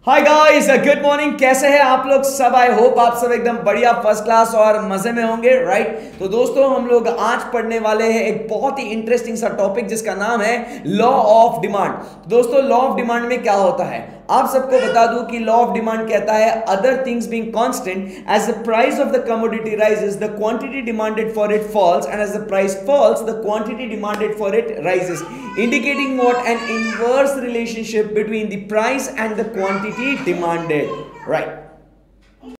Hi guys, good morning. कैसे हैं आप लोग सब? आई होप आप सब एकदम बढ़िया, फर्स्ट क्लास और मजे में होंगे, राइट? तो दोस्तों, हम लोग आज पढ़ने वाले हैं एक बहुत ही इंटरेस्टिंग सा टॉपिक जिसका नाम है लॉ ऑफ डिमांड। दोस्तों, लॉ ऑफ डिमांड में क्या होता है आप सबको बता दूं कि लॉ ऑफ डिमांड कहता है other things being constant, as the price of the commodity rises the quantity demanded for it falls, and as the price falls the quantity demanded for it rises, indicating what an inverse relationship between the price and the quantity demanded, right?